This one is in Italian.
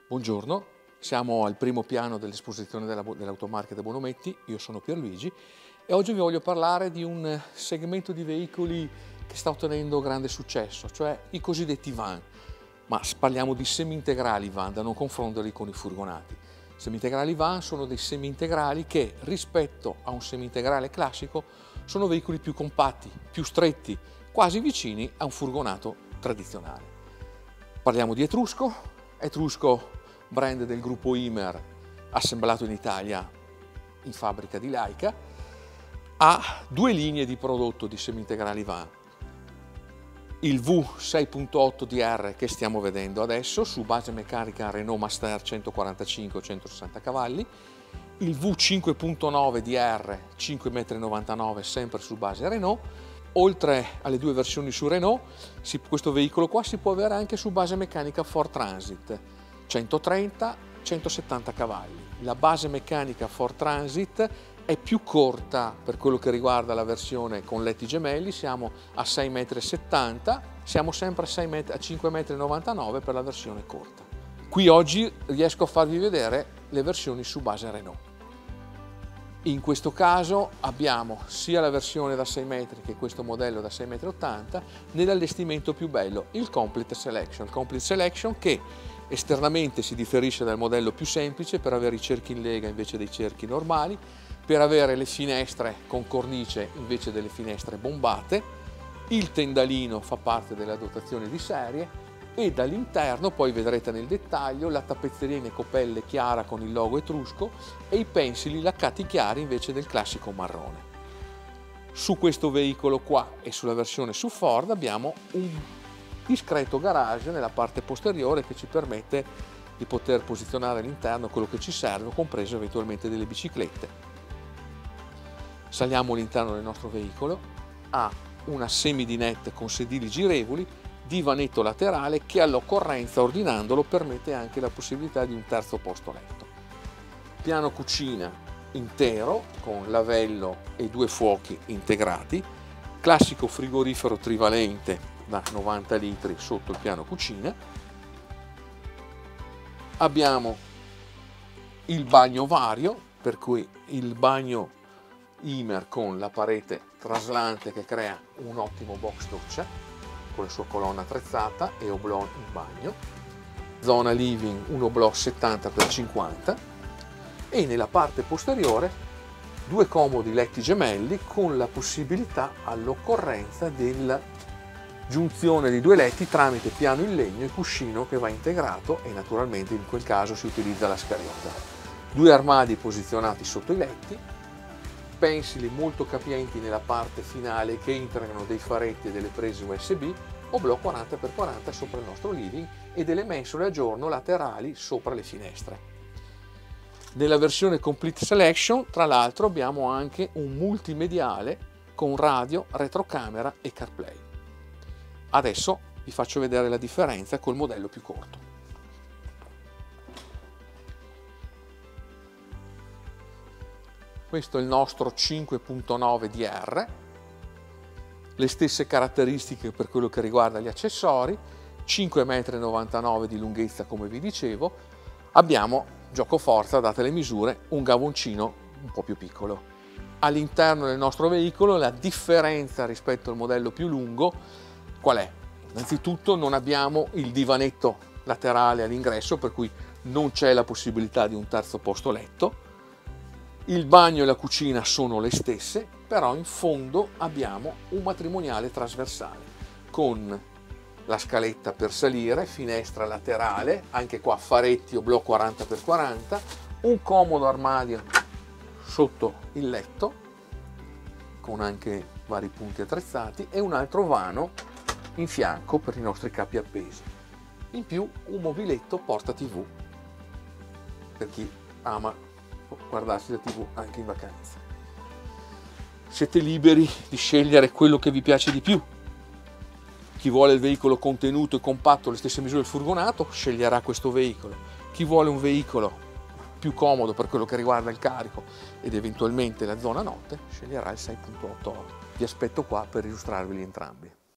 Buongiorno, siamo al primo piano dell'esposizione dell'Automarket Bonometti, io sono Pierluigi e oggi vi voglio parlare di un segmento di veicoli che sta ottenendo grande successo, cioè i cosiddetti van, ma parliamo di semi-integrali van, da non confonderli con i furgonati. Semi-integrali van sono dei semi-integrali che rispetto a un semi-integrale classico sono veicoli più compatti, più stretti, quasi vicini a un furgonato tradizionale. Parliamo di Etrusco brand del gruppo Imer, assemblato in Italia in fabbrica di Laica, ha due linee di prodotto di semi-integrali van. Il V6.8 DR che stiamo vedendo adesso su base meccanica Renault Master 145-160 cavalli, il V5.9 DR 5,99 m sempre su base Renault. Oltre alle due versioni su Renault, questo veicolo qua si può avere anche su base meccanica Ford Transit 130-170 cavalli. La base meccanica Ford Transit è più corta per quello che riguarda la versione con letti gemelli, siamo a 6,70 m, siamo sempre a 5,99 m per la versione corta. Qui oggi riesco a farvi vedere le versioni su base Renault. In questo caso abbiamo sia la versione da 6 metri che questo modello da 6,80 m nell'allestimento più bello, il Complete Selection. Il Complete Selection che esternamente si differisce dal modello più semplice per avere i cerchi in lega invece dei cerchi normali, per avere le finestre con cornice invece delle finestre bombate, il tendalino fa parte della dotazione di serie e dall'interno poi vedrete nel dettaglio la tappezzeria in ecopelle chiara con il logo etrusco e i pensili laccati chiari invece del classico marrone. Su questo veicolo qua e sulla versione su Ford abbiamo un discreto garage nella parte posteriore che ci permette di poter posizionare all'interno quello che ci serve, compreso eventualmente delle biciclette. Saliamo all'interno del nostro veicolo, ha una semidinette con sedili girevoli, divanetto laterale che all'occorrenza ordinandolo permette anche la possibilità di un terzo posto letto. Piano cucina intero con lavello e due fuochi integrati, classico frigorifero trivalente da 90 litri sotto il piano cucina. Abbiamo il bagno vario, per cui il bagno Imer con la parete traslante che crea un ottimo box doccia con la sua colonna attrezzata e oblò in bagno, zona living un oblò 70x50 e nella parte posteriore due comodi letti gemelli con la possibilità all'occorrenza della giunzione di due letti tramite piano in legno e cuscino che va integrato e naturalmente in quel caso si utilizza la scariota. Due armadi posizionati sotto i letti, pensili molto capienti nella parte finale che integrano dei faretti e delle prese USB, oblò 40x40 sopra il nostro living e delle mensole a giorno laterali sopra le finestre. Nella versione Complete Selection, tra l'altro, abbiamo anche un multimediale con radio, retrocamera e CarPlay. Adesso vi faccio vedere la differenza col modello più corto. Questo è il nostro 5.9 DR, le stesse caratteristiche per quello che riguarda gli accessori, 5,99 m di lunghezza come vi dicevo, abbiamo, gioco forza, date le misure, un gavoncino un po' più piccolo. All'interno del nostro veicolo la differenza rispetto al modello più lungo qual è? Innanzitutto non abbiamo il divanetto laterale all'ingresso, per cui non c'è la possibilità di un terzo posto letto. Il bagno e la cucina sono le stesse, però in fondo abbiamo un matrimoniale trasversale con la scaletta per salire, finestra laterale, anche qua faretti oblò 40x40, un comodo armadio sotto il letto con anche vari punti attrezzati e un altro vano in fianco per i nostri capi appesi. In più un mobiletto porta TV per chi ama guardarsi la TV anche in vacanza. Siete liberi di scegliere quello che vi piace di più. Chi vuole il veicolo contenuto e compatto, le stesse misure del furgonato, sceglierà questo veicolo. Chi vuole un veicolo più comodo per quello che riguarda il carico ed eventualmente la zona notte, sceglierà il 6.8. Vi aspetto qua per illustrarveli entrambi.